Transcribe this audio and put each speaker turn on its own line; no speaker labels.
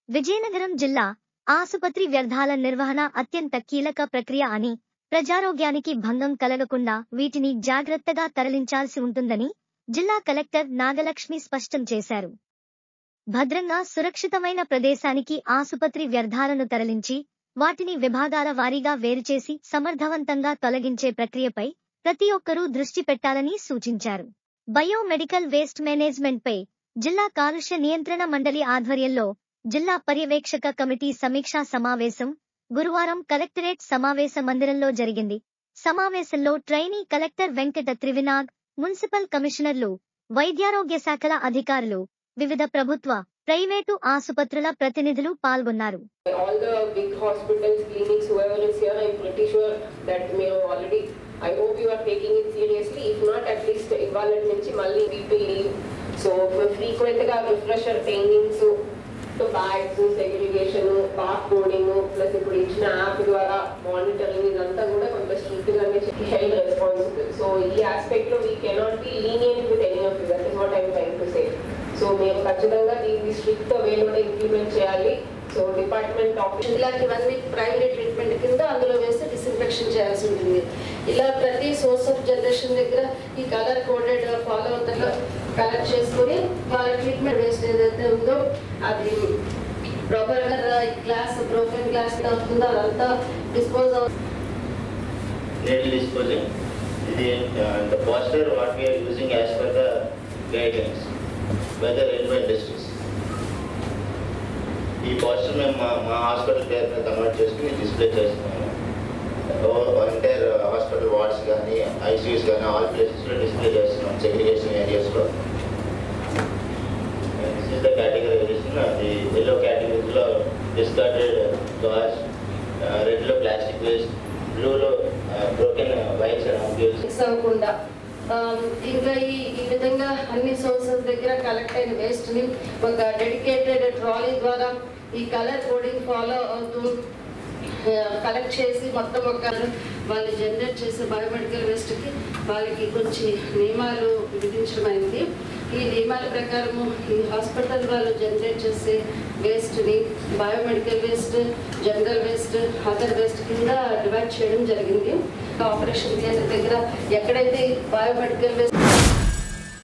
విజయనగరం జిల్లా ఆసుపత్రి వ్యర్థాల నిర్వహణ అత్యంత కీలక ప్రక్రియ అని, ప్రజారోగ్యానికి భంగం కలగకుండా వీటిని జాగ్రత్తగా తరలించాల్సి ఉంటుందని జిల్లా కలెక్టర్ నాగలక్ష్మి స్పష్టం చేశారు. భద్రంగా సురక్షితమైన ప్రదేశానికి ఆసుపత్రి వ్యర్థాలను తరలించి వాటిని విభాగాల వారీగా వేరుచేసి సమర్థవంతంగా తొలగించే ప్రక్రియపై ప్రతి ఒక్కరూ దృష్టి పెట్టాలని సూచించారు. బయోమెడికల్ వేస్ట్ మేనేజ్మెంట్ పై జిల్లా కాలుష్య నియంత్రణ మండలి ఆధ్వర్యంలో జిల్లా పర్యవేక్షక కమిటీ సమీక్షా సమావేశం గురువారం కలెక్టరేట్ సమావేశ మందిరంలో జరిగింది. సమావేశంలో trainee collector Venkata Trivinag, municipal కమిషనర్లు, వైద్యారోగ్య శాఖల అధికారులు, వివిధ ప్రభుత్వ, ప్రైవేటు ఆసుపత్రుల ప్రతినిధులు పాల్గొన్నారు.
All the big hospitals, clinics, whoever is here, I'm pretty sure that already. I hope you are taking it seriously. If not, at least ఇవాళ నుంచి మళ్ళీ people leave. So frequent గా refresher trainings, bags, segregation, barcoding, plus ఇప్పుడు ఇచ్చిన app ద్వారా monitoring ఇదంతా కూడా కొంత స్ట్రిక్ట్ గానే హెల్త్ రెస్పాన్సిబుల్. సో ఈ ఆస్పెక్ట్ లో we cannot be lenient with any of you. That is what I am trying to say. So మేము ఖచ్చితంగా దీన్ని స్ట్రిక్ట్ వేలోనే ఇంప్లిమెంట్ చేయాలి. సో డిపార్ట్మెంట్ ఆఫీస్
ఇలాంటి ఇవన్నీ ప్రైమరీ ట్రీట్మెంట్ కింద అందులో వేస్తే డిస్ఇన్ఫెక్షన్ చేయాల్సి ఉంటుంది. ఇలా ప్రతి సోర్స్ ఆఫ్ జనరేషన్ దగ్గర ఈ కలర్ కోడెడ్ ఫాలో అవుతారో కలెక్ట్ చేసుకుని వాళ్ళ ట్రీట్మెంట్ వేస్ట్ ఏదైతే ఉందో అది ప్రాపర్ గా గ్లాస్ బ్రోకెన్ గ్లాస్ అవుతుందో అదంతా dispose
disposing. The poster what we are using as per the guidelines by the relevant districts. ఈ పోస్టర్ మేము మా హాస్పిటల్ పేరుని కన్వర్ట్ చేసుకుని డిస్ప్లే చేస్తున్నాము. ఎంటైర్ హాస్పిటల్ వార్డ్స్ కానీ ఐసీయూస్ కానీ ఆల్ ప్లేసెస్లో డిస్ప్లే చేస్తున్నాం సెగ్రిగేషన్ ఏరియాస్లో. This is the categorisation. అది ఎల్లో కేటగిరీస్లో డిస్కార్డెడ్ గార్జ్, రెడ్లో ప్లాస్టిక్ వేస్ట్, బ్లూలో బ్రోకెన్ వైర్స్ అండ్ ఆబ్జెక్ట్స్
అవ్వకుండా ఇంకా ఈ విధంగా అన్ని సోర్సెస్ దగ్గర కలెక్ట్ అయిన వేస్ట్ ని ఒక డెడికేటెడ్ ట్రాలీ ద్వారా ఈ కలర్ కోడింగ్ ఫాలో అవుతూ కలెక్ట్ చేసి మొత్తం ఒక వాళ్ళు జనరేట్ చేసే బయోమెడికల్ వేస్ట్ కి వాళ్ళకి కొంచెం నియమాలు విధించడం అయింది. ఈ నియమాల ప్రకారము ఈ హాస్పిటల్ వాళ్ళు జనరేట్ చేసే వేస్ట్ ని biomedical waste, general waste, other waste కింద డివైడ్ చేయడం జరిగింది. ఆపరేషన్ థియేటర్ దగ్గర ఎక్కడైతే బయోమెడికల్ వేస్ట్